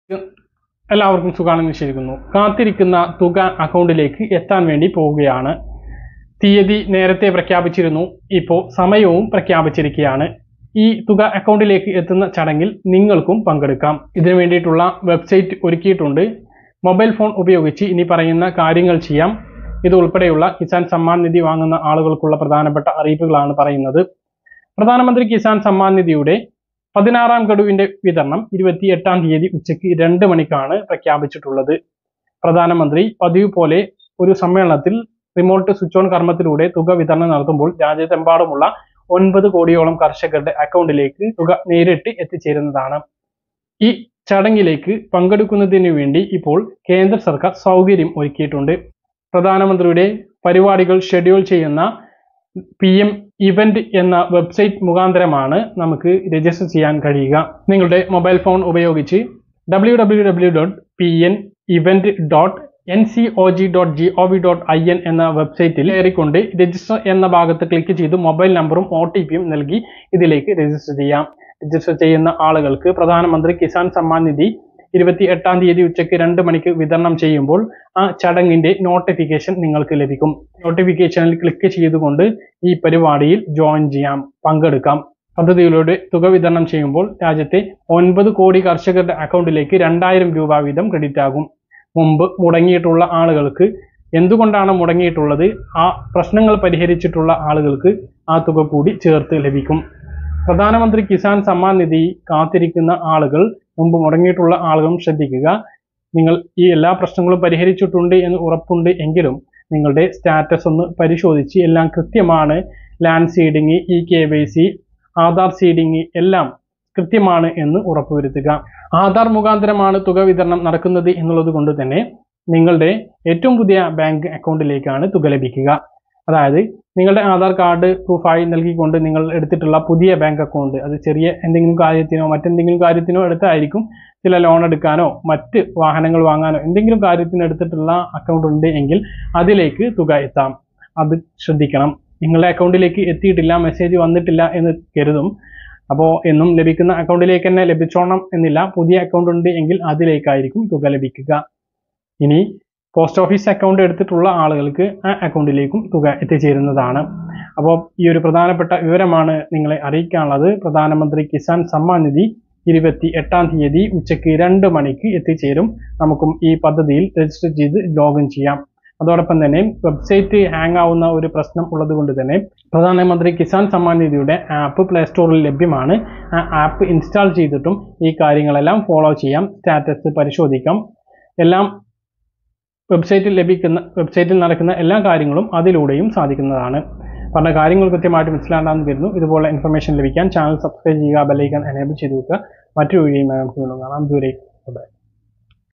എല്ലാവർക്കും സുഖാണെന്ന് വിശ്വസിക്കുന്നു. കാത്തിരിക്കുന്ന തുക അക്കൗണ്ടിലേക്ക് എത്താൻ വേണ്ടി പോവുകയാണ്. തീയതി നേരത്തെ പ്രഖ്യാപിച്ചിരുന്നു. ഇപ്പോൾ സമയവും പ്രഖ്യാപിച്ചിരിക്കുകയാണ്. ഈ തുക അക്കൗണ്ടിലേക്ക് എത്തുന്ന ചടങ്ങിൽ നിങ്ങൾക്കും പങ്കെടുക്കാം. ഇതിനു വേണ്ടിയിട്ടുള്ള വെബ്സൈറ്റ് ഒരുക്കിയിട്ടുണ്ട്. മൊബൈൽ ഫോൺ ഉപയോഗിച്ച് ഇനി പറയുന്ന കാര്യങ്ങൾ ചെയ്യാം. ഇതുൾപ്പെടെയുള്ള കിസാൻ സമ്മാൻ നിധി വാങ്ങുന്ന ആളുകൾക്കുള്ള പ്രധാനപ്പെട്ട അറിയിപ്പുകളാണ് പറയുന്നത്. പ്രധാനമന്ത്രി കിസാൻ സമ്മാൻ നിധിയുടെ 16ാം ഗഡുവിന്റെ വിതരണം 28ാം തീയതി ഉച്ചയ്ക്ക് 2 മണിക്കാണ് പ്രഖ്യാപിച്ചിട്ടുള്ളത്. പ്രധാനമന്ത്രി പതിവ് പോലെ ഒരു സമ്മേളനത്തിൽ റിമോട്ട് സ്വിച്ച് ഓൺ കർമ്മത്തിലൂടെ തുക വിതരണം നടത്തുമ്പോൾ രാജ്യത്തെമ്പാടുമുള്ള 9 കോടിയോളം കർഷകരുടെ അക്കൗണ്ടിലേക്ക് തുക നേരിട്ട് എത്തിച്ചേരുന്നതാണ്. ഈ ചടങ്ങിലേക്ക് പങ്കെടുക്കുന്നതിന് വേണ്ടി ഇപ്പോൾ കേന്ദ്ര സർക്കാർ സൗകര്യം ഒരുക്കിയിട്ടുണ്ട്. പ്രധാനമന്ത്രിയുടെ പരിപാടികൾ ഷെഡ്യൂൾ ചെയ്യുന്ന PM ഇവന്റ് എന്ന വെബ്സൈറ്റ് മുഖാന്തരമാണ് നമുക്ക് രജിസ്റ്റർ ചെയ്യാൻ കഴിയുക. നിങ്ങളുടെ മൊബൈൽ ഫോൺ ഉപയോഗിച്ച് www.pnevent.ncog.gov.in എന്ന വെബ്സൈറ്റിൽ കയറിക്കൊണ്ട് രജിസ്റ്റർ എന്ന ഭാഗത്ത് ക്ലിക്ക് ചെയ്ത് മൊബൈൽ നമ്പറും OTPയും നൽകി ഇതിലേക്ക് രജിസ്റ്റർ ചെയ്യാം. രജിസ്റ്റർ ചെയ്യുന്ന ആളുകൾക്ക് പ്രധാനമന്ത്രി കിസാൻ സമ്മാൻ നിധി 28ാം തീയതി ഉച്ചയ്ക്ക് 2 മണിക്ക് വിതരണം ചെയ്യുമ്പോൾ ആ ചടങ്ങിന്റെ നോട്ടിഫിക്കേഷൻ നിങ്ങൾക്ക് ലഭിക്കും. നോട്ടിഫിക്കേഷനിൽ ക്ലിക്ക് ചെയ്തുകൊണ്ട് ഈ പരിപാടിയിൽ ജോയിൻ ചെയ്യാം, പങ്കെടുക്കാം. പദ്ധതിയിലൂടെ തുക വിതരണം ചെയ്യുമ്പോൾ രാജ്യത്തെ 9 കോടി കർഷകരുടെ അക്കൗണ്ടിലേക്ക് 2000 രൂപ വീതം ക്രെഡിറ്റ് ആകും. മുമ്പ് മുടങ്ങിയിട്ടുള്ള ആളുകൾക്ക് എന്തുകൊണ്ടാണ് മുടങ്ങിയിട്ടുള്ളത്, ആ പ്രശ്നങ്ങൾ പരിഹരിച്ചിട്ടുള്ള ആളുകൾക്ക് ആ തുക കൂടി ചേർത്ത് ലഭിക്കും. പ്രധാനമന്ത്രി കിസാൻ സമ്മാൻ നിധി കാത്തിരിക്കുന്ന ആളുകൾ, മുമ്പ് മുടങ്ങിയിട്ടുള്ള ആളുകളും ശ്രദ്ധിക്കുക. നിങ്ങൾ ഈ എല്ലാ പ്രശ്നങ്ങളും പരിഹരിച്ചിട്ടുണ്ട് എന്ന് ഉറപ്പുണ്ട് എങ്കിലും നിങ്ങളുടെ സ്റ്റാറ്റസ് ഒന്ന് പരിശോധിച്ച് എല്ലാം കൃത്യമാണ്, land seeding, KYC, Aadhaar seeding എല്ലാം കൃത്യമാണ് എന്ന് ഉറപ്പുവരുത്തുക. ആധാർ മുഖാന്തരമാണ് തുക വിതരണം നടക്കുന്നത് എന്നുള്ളത് കൊണ്ട് തന്നെ നിങ്ങളുടെ ഏറ്റവും പുതിയ ബാങ്ക് അക്കൗണ്ടിലേക്കാണ് തുക ലഭിക്കുക. അതായത് നിങ്ങളുടെ ആധാർ കാർഡ് പ്രൂഫായി നൽകിക്കൊണ്ട് നിങ്ങൾ എടുത്തിട്ടുള്ള പുതിയ ബാങ്ക് അക്കൗണ്ട്, അത് ചെറിയ എന്തെങ്കിലും കാര്യത്തിനോ മറ്റെന്തെങ്കിലും കാര്യത്തിനോ എടുത്തായിരിക്കും. ചില ലോൺ എടുക്കാനോ മറ്റ് വാഹനങ്ങൾ വാങ്ങാനോ എന്തെങ്കിലും കാര്യത്തിന് എടുത്തിട്ടുള്ള അക്കൗണ്ട് ഉണ്ട് എങ്കിൽ അതിലേക്ക് തുക എത്താം. അത് ശ്രദ്ധിക്കണം. നിങ്ങളുടെ അക്കൗണ്ടിലേക്ക് എത്തിയിട്ടില്ല, മെസ്സേജ് വന്നിട്ടില്ല എന്ന് കരുതും. അപ്പോൾ എന്നും ലഭിക്കുന്ന അക്കൗണ്ടിലേക്ക് തന്നെ ലഭിച്ചോണം എന്നില്ല. പുതിയ അക്കൗണ്ട് ഉണ്ട് എങ്കിൽ അതിലേക്കായിരിക്കും തുക ലഭിക്കുക. ഇനി പോസ്റ്റ് ഓഫീസ് അക്കൗണ്ട് എടുത്തിട്ടുള്ള ആളുകൾക്ക് ആ അക്കൗണ്ടിലേക്കും തുക എത്തിച്ചേരുന്നതാണ്. അപ്പോൾ ഈ ഒരു പ്രധാനപ്പെട്ട വിവരമാണ് നിങ്ങളെ അറിയിക്കാനുള്ളത്. പ്രധാനമന്ത്രി കിസാൻ സമ്മാൻ നിധി 28ാം തീയതി ഉച്ചയ്ക്ക് 2 മണിക്ക് എത്തിച്ചേരും. നമുക്കും ഈ പദ്ധതിയിൽ രജിസ്റ്റർ ചെയ്ത് ലോഗിൻ ചെയ്യാം. അതോടൊപ്പം തന്നെ വെബ്സൈറ്റ് ഹാങ് ആവുന്ന ഒരു പ്രശ്നം ഉള്ളത് കൊണ്ട് തന്നെ പ്രധാനമന്ത്രി കിസാൻ സമ്മാൻ നിധിയുടെ ആപ്പ് പ്ലേ സ്റ്റോറിൽ ലഭ്യമാണ്. ആ ആപ്പ് ഇൻസ്റ്റാൾ ചെയ്തിട്ടും ഈ കാര്യങ്ങളെല്ലാം ഫോളോ ചെയ്യാം, സ്റ്റാറ്റസ് പരിശോധിക്കാം. എല്ലാം വെബ്സൈറ്റിൽ നടക്കുന്ന എല്ലാ കാര്യങ്ങളും അതിലൂടെയും സാധിക്കുന്നതാണ്. പറഞ്ഞ കാര്യങ്ങൾ കൃത്യമായിട്ട് മനസ്സിലാണെന്ന് കരുതുന്നു. ഇതുപോലെ ഇൻഫർമേഷൻ ലഭിക്കാൻ ചാനൽ സബ്സ്ക്രൈബ് ചെയ്യുക, ബെൽ ഐക്കൺ എനേബിൾ ചെയ്ത് വെക്കുക. മറ്റൊരു വീഡിയോയുമായി നമുക്ക് കാണാം. ദൂരേക്ക്.